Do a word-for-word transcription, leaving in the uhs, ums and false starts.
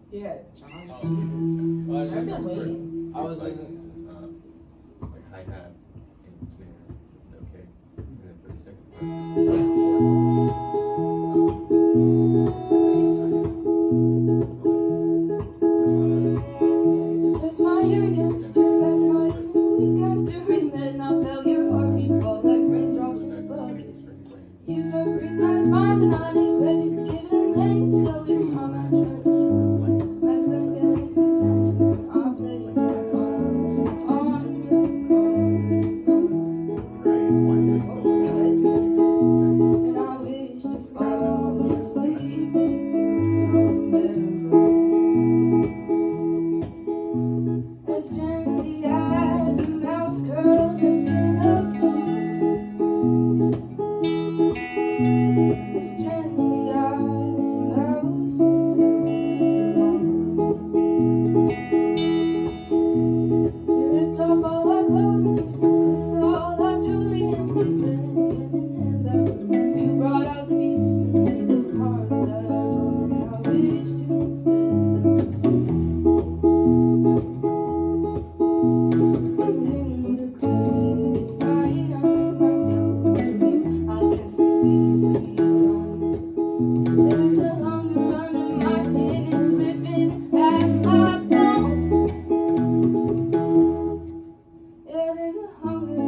Yeah, John. Oh. Jesus. Well, I I've been remember waiting. I was listening, uh, like hi hat and snare, okay, and then for the second part, it's like four total. There's my ear against your bed night. Week after we met, now felt your heartbeat fall like raindrops in a bucket. You start breathing, I respond, and I neglected to give it a name. So each time I try to stroke, I turn against these times when I play my phone on your car. And I wish to fall asleep on as gently as a mouse curled up in a ball, as gently as a mouse until tomorrow. You ripped off all our clothes and included all our jewelry and we ran and you brought out the beast in me, the hearts that are dormant. I wish to set them free. Hunger